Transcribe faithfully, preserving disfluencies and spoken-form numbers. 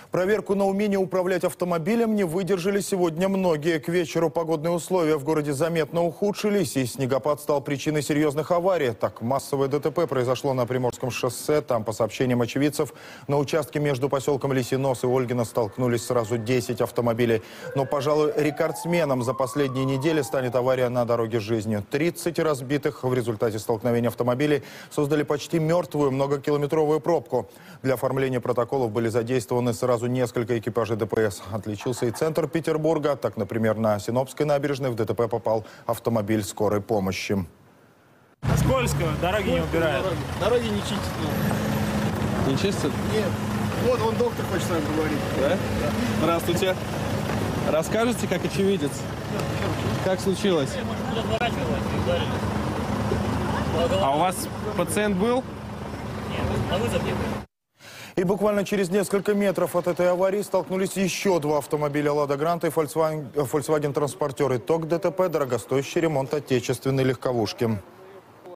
Проверку на умение управлять автомобилем не выдержали сегодня многие. К вечеру погодные условия в городе заметно ухудшились, и снегопад стал причиной серьезных аварий. Так, массовое ДТП произошло на Приморском шоссе. Там, по сообщениям очевидцев, на участке между поселком Лисий Нос и Ольгино столкнулись сразу десять автомобилей. Но, пожалуй, рекордсменом за последние недели станет авария на дороге с жизнью. тридцать разбитых в результате столкновения автомобилей создали почти мертвую многокилометровую пробку. Для оформления протоколов были задействованы сразу несколько экипажей ДПС. Отличился и центр Петербурга. Так, например, на Синопской набережной в ДТП попал автомобиль скорой помощи. Скользко, дороги не убирают. Дороги, дороги не чистят. Не чистят? Нет. Вот, он доктор хочет с вами поговорить. Да? Да. Здравствуйте. Расскажете, как очевидец? Как случилось? А у вас пациент был? Нет, на вызов нет. И буквально через несколько метров от этой аварии столкнулись еще два автомобиля «Лада Гранта» и Volkswagen Transporter. Итог ДТП – дорогостоящий ремонт отечественной легковушки.